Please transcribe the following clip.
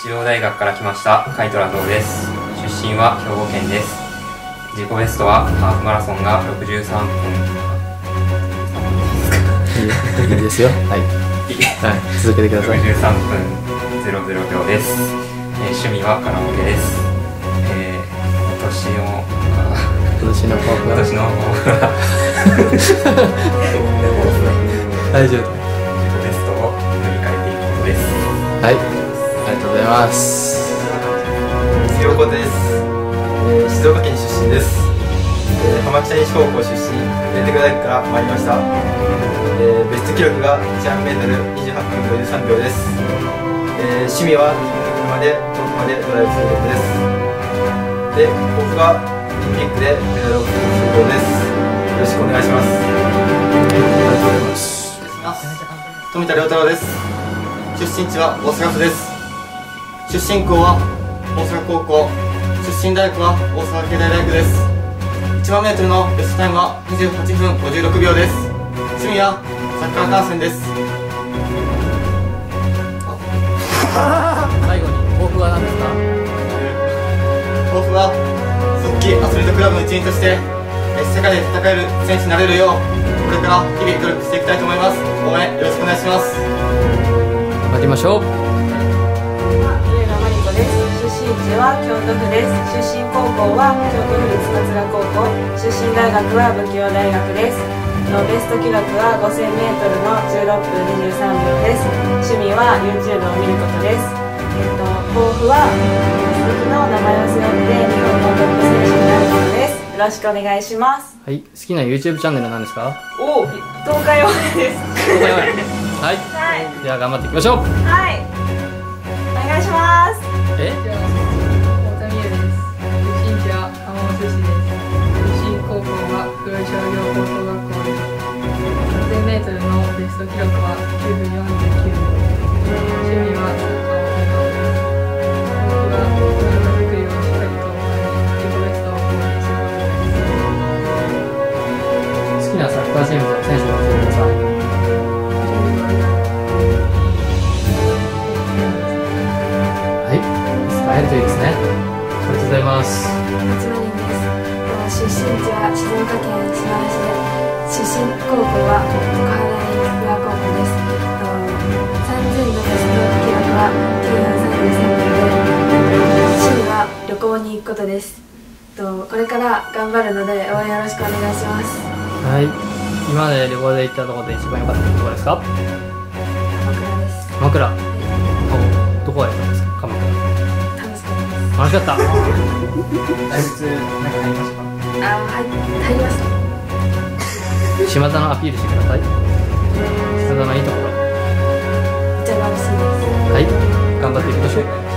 中央大学から来ました海虎蔵です。出身は兵庫県です。自己ベストはハーフマラソンが63分。 いいですよ。はい。はい、続けてください。 63分00秒です。趣味はカラオケです。今年の抱負は大丈夫。 自己ベストを塗り替えていくことです。 はい、ありがとうございます。 杉岡です。静岡県出身です。浜北西高校出身、連続大学から参りました。ベスト記録が 10000m28 分53秒です。趣味は車で遠くまでドライブすることです。で、抱負がオリンピックでメダルを獲得することです。よろしくお願いします。 ありがとうございます。 富田亮太郎です。出身地は大阪府です。出身校は大阪高校、出身大学は大阪経済大学です。10000メートルのベストタイムは28分56秒です。趣味はサッカー観戦です。 最後に抱負は何ですか？ 抱負は速記アスリートクラブの一員として世界で戦える選手になれるようこれから日々努力していきたいと思います。応援よろしくお願いします。 頑張りましょう。 上野真理子です。出身地は京都府です。出身高校は京都府立桂高校、出身大学は武器用大学です。ベスト記録は 5000m の16分23秒です。趣味は YouTube を見ることです。抱負は鈴木の名前を背負って日本のトップ選手になることです。よろしくお願いします。 はい、好きな YouTube チャンネルは何ですか？ おお、東海オンエアです。 はい、 はい、 では頑張っていきましょう。 はい、お願いします。 太田美優です。出身地は浜松市です。出身高校は黒井商業高等学校です。3000m のベスト記録は9分49秒。趣味はサッカーをやることです。僕は体作りをしっかりと行い、自己ベストを更新することです。 好きなサッカーチームと選手を教えてください。はい、使えるといいですね。ありがとうございます。 松マリンです。出身地は静岡県島田市で、出身高校は常葉大菊川高校です。3000のベスト記録は9分33秒で、趣味は旅行に行くことです。これから頑張るので応援よろしくお願いします。 はい、今まで旅行で行ったところで一番良かったところですか？ 鎌倉です。 鎌倉。どこが良かったですか？鎌倉。 楽しかったです。 楽しかった。 大仏何か入りましたか？ 入りました。 島田のアピールしてください。島田のいいところ。 めっちゃ楽しいです。 はい、頑張っていきましょう。